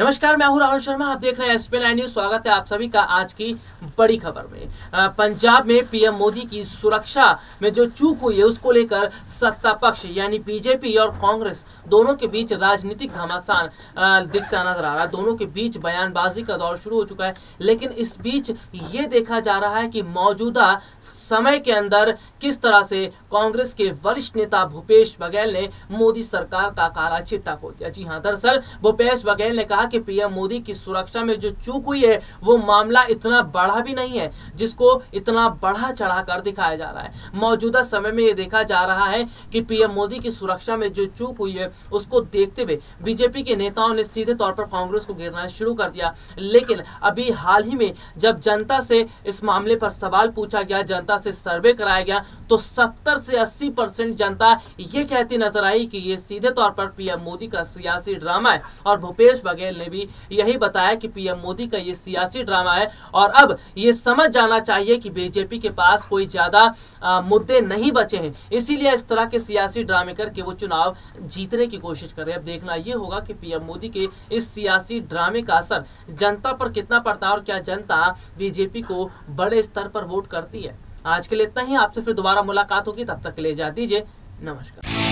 नमस्कार, मैं हूं राहुल शर्मा। आप देख रहे हैं एसपी9 न्यूज। स्वागत है आप सभी का आज की बड़ी खबर में। पंजाब में पीएम मोदी की सुरक्षा में जो चूक हुई है उसको लेकर सत्ता पक्ष यानी बीजेपी और कांग्रेस दोनों के बीच राजनीतिक घमासान दिखता नजर आ रहा है। दोनों के बीच बयानबाजी का दौर शुरू हो चुका है, लेकिन इस बीच ये देखा जा रहा है कि मौजूदा समय के अंदर किस तरह से कांग्रेस के वरिष्ठ नेता भूपेश बघेल ने मोदी सरकार का काला चिट्ठा खोल दिया। जी हाँ, दरअसल भूपेश बघेल ने कहा कि पीएम मोदी की सुरक्षा में जो चूक हुई है वो मामला इतना बड़ा भी नहीं है जिसको इतना बढ़ा चढ़ाकर दिखाया जा रहा है। मौजूदा समय में ये देखा जा रहा है कि पीएम मोदी की सुरक्षा में जो चूक हुई है उसको देखते हुए बीजेपी के नेताओं ने सीधे तौर पर कांग्रेस को घेरना शुरू कर दिया। लेकिन अभी हाल ही में जब जनता से इस मामले पर सवाल पूछा गया, जनता से सर्वे कराया गया, तो 70 से 80% जनता ये कहती नजर आई कि ये सीधे तौर पर पीएम मोदी का सियासी ड्रामा है। और भूपेश बघेल ने भी यही बताया कि पीएम मोदी का ये सियासी ड्रामा है और अब ये समझ जाना चाहिए कि बीजेपी के पास कोई ज्यादा मुद्दे नहीं बचे हैं, इसीलिए इस तरह के सियासी ड्रामे करके वो चुनाव जीतने की कोशिश कर रहे हैं। अब देखना ये होगा कि पीएम मोदी के इस सियासी ड्रामे का असर जनता पर कितना पड़ता है और क्या जनता बीजेपी को बड़े स्तर पर वोट करती है। आज के लिए इतना ही। आपसे फिर दोबारा मुलाकात होगी, तब तक के लिए इजाजत दीजिए। नमस्कार।